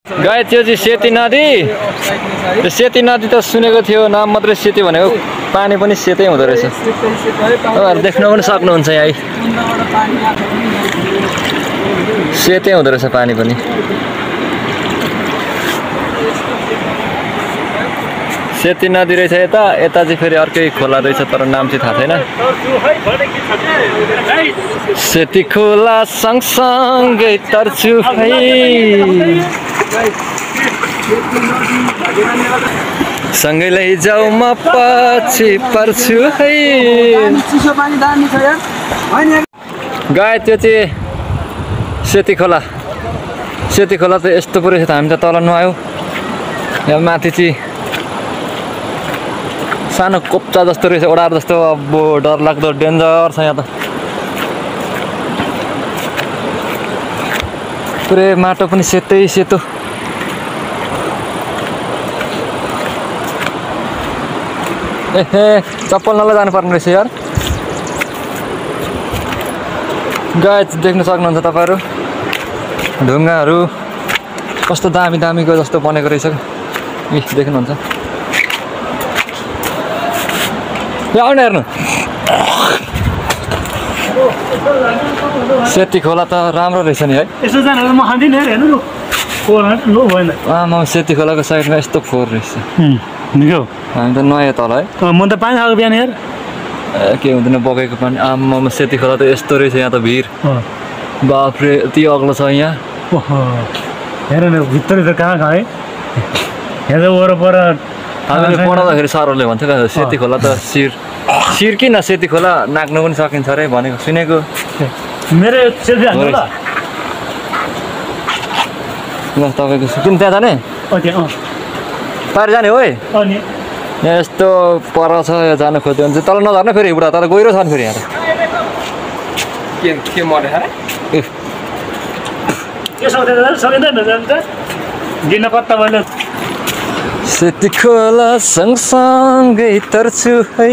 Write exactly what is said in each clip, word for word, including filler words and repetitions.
गाई त्यो चाहिँ सेती नदी त्यो सेती नदी त सुनेको थियो नाम मात्रै सेती भनेको पानी पनि सेतै हुँदो रहेछ तपाईँहरू देख्न पनि सक्नुहुन्छ यहाँ सेतै हुँदो रहेछ पानी पनि सेती नदी रहेछ यता यता चाहिँ फेरि अर्कै खोला रहेछ तर नाम चाहिँ थाहा छैन सेती खोला सँगसँगै तर्छु है सँगै लैजाऊ म पछि पर्छु है गाई त्यो चाहिँ सेती खोला सेती खोला त यस्तो पो रहेछ त हामी त तल नुहायौँ यहाँ माथि चाहिँ सानो कोप्चा जस्तो रहेछ ओडार जस्तो अब डर लाग्दो डेन्जर छ यहाँ त पुरै माटो पनि सेतै सेतो एहे चप्पल नला जानु पर्ने रहेछ यार गाई देख्न सक्नुहुन्छ तपाईँहरू ढुङ्गाहरू कस्तो दामी दामीको जस्तो बनेको रहेछ इ देख्नुहुन्छ यहाँ आउनु हेर्नु सेती खोला त राम्रो रहेछ नि है यसो जानु म खान्दिन हेर्नु लु खोला लो भएन आमा सेती खोलाको साइडमा यस्तो फोहोर रहेछ निको हामी त नयाँ तल है म त पानी खाएको बिहान हेर के हुँदैन बगेको पानी आमा सेती खोला त यस्तो रहेछ यहाँ त भिड बाफ्रे यति अग्लो छ यहाँ हेर न भित्र त कहाँ खाए यहाँ त वरपर हामीले पढाउँदाखेरि सरहरूले भन्थ्यो क्या सेती खोला त शिर शिर किन सेती खोला नाच्नु पनि सकिन्छ अरे भनेको सुनेको मेरो सेल्फी हाल्नु ल ल तपाईँको किन त्यहाँ जाने तार जाने हो यहाँ यस्तो पर छ यो जानु खोज्यो भने चाहिँ तल नझर्नु फेरि बुढा तल गहिरो छ नि फेरि यहाँ त के के मरे सेती खोला सँगसँगै तर्छु है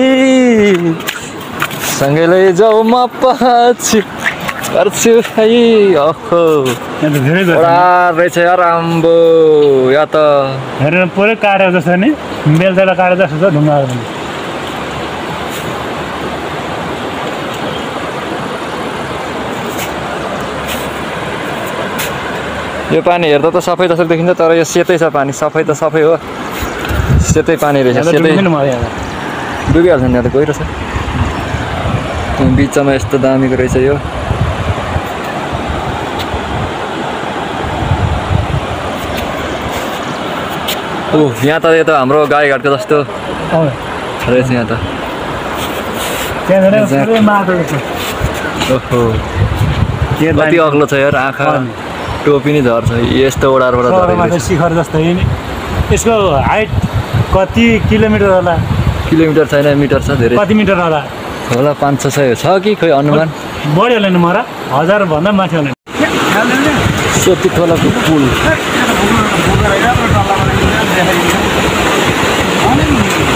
सँगै लैजाऊ म पछि पर्छु है ओहो रहेछ यार आम्बो या त हेरेर पुरै काटेको जस्तो नि बेलतला काटेको जस्तो छ ढुङ्गाहरू पनि यो पानी हेर्दा त सफै जस्तो देखिन्छ तर यो सेतै छ पानी सफै त सफै हो सेतै पानी रहेछ सेतै डुबिहाल्छ नि यहाँ त गहिरो छ बिचमा यस्तो दामीको रहेछ यो ओ यहाँ त यो त हाम्रो गाईघाटको जस्तो रहेछ यहाँ त ओहो कति अग्लो छ यार आँखा टोपी नै झर्छ यस्तो ओडारबाट झरेको शिखर जस्तो यसको हाइट कति किलोमिटर होला किलोमिटर छैन मिटर छ धेरै कति मिटर होला होला पाँच छ सय छ कि खोइ अनुमान बढी होला नि मरा हजार भन्दा माथि होला सेती खोलाको पुल